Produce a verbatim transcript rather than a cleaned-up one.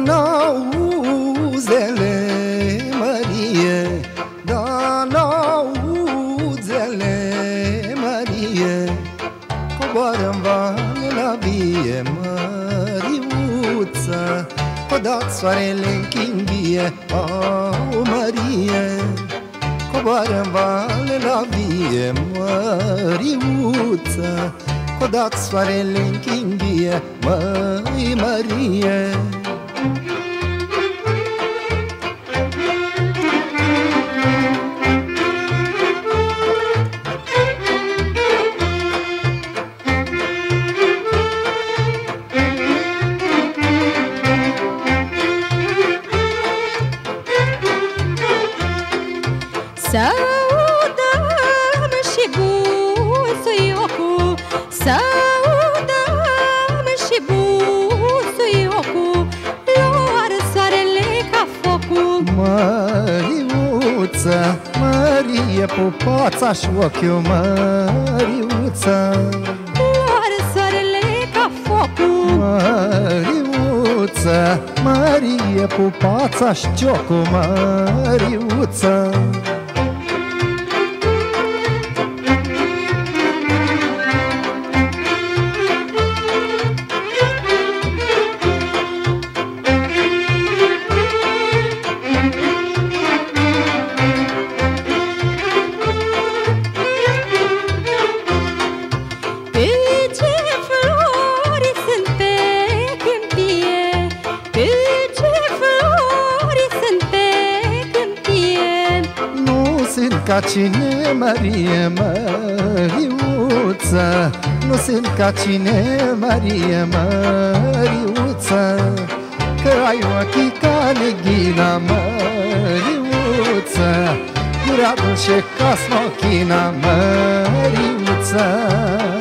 n-auzele, Mărie, da, n-auzele, Mărie, coboară-n vale la vie, Măriuță, că dat soarele în chimbie, au, Mărie, coboară-n vale la vie, Măriuță, că dat soarele în chimbie, măi, Mărie. S-audăm și busuiocul, s-audăm și busuiocul, luar soarele ca focul. Măriuță, Mărie, pupața-și ochiul, Măriuță, luar soarele ca focul. Măriuță, Mărie, pupața-și ciocul, Măriuță. Sunt ca cine, Mărie, Măriuță, nu sunt ca cine, Mărie, Măriuță, că ai ochii ca neghina, Măriuță, gura dulce ca smochina, Măriuță.